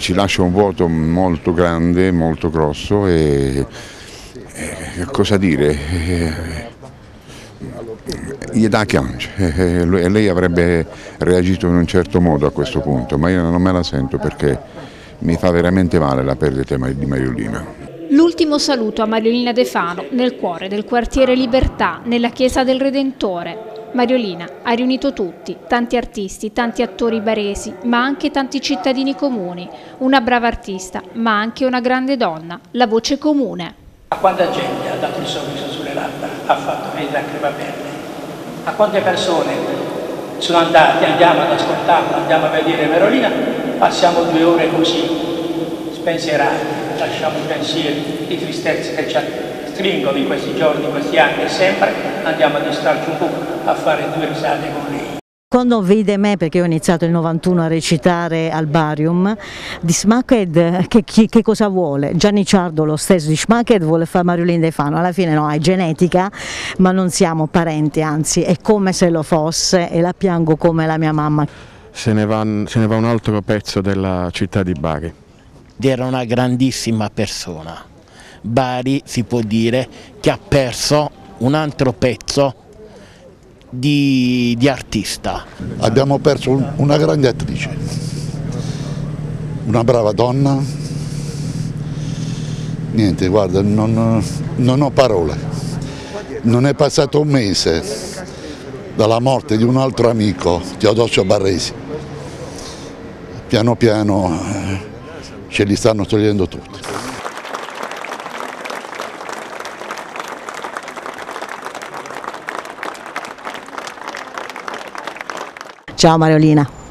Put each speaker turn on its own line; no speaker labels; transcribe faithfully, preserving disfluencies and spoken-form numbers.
ci lascia un vuoto molto grande, molto grosso e, e cosa dire, gli dà chiance, e lei avrebbe reagito in un certo modo a questo punto, ma io non me la sento perché mi fa veramente male la perdita di Mariolina.
L'ultimo saluto a Mariolina De Fano nel cuore del quartiere Libertà, nella chiesa del Redentore. Mariolina ha riunito tutti, tanti artisti, tanti attori baresi, ma anche tanti cittadini comuni. Una brava artista, ma anche una grande donna, la voce comune.
A quanta gente ha dato il sorriso sulle labbra, ha fatto le lacrime aperte? A quante persone sono andate, andiamo ad ascoltarla, andiamo a vedere Mariolina, passiamo due ore così, spensierati. Lasciamo i pensieri di tristezza che ci stringono in questi giorni, in questi anni e sempre andiamo a distrarci un po', a fare due risate con lei.
Quando vede me, perché ho iniziato il novantuno a recitare al Barium, di Smaked che, che, che cosa vuole? Gianni Ciardo lo stesso di Smaked vuole fare Mariolina De Fano, alla fine no, è genetica, ma non siamo parenti, anzi è come se lo fosse e la piango come la mia mamma.
Se ne va, se ne va un altro pezzo della città di Bari.
Era una grandissima persona. Bari si può dire che ha perso un altro pezzo di, di artista.
Abbiamo perso un, una grande attrice, una brava donna. Niente, guarda, non, non ho parole. Non è passato un mese dalla morte di un altro amico, Teodosio Barresi. Piano piano ce li stanno togliendo tutti.
Ciao Mariolina.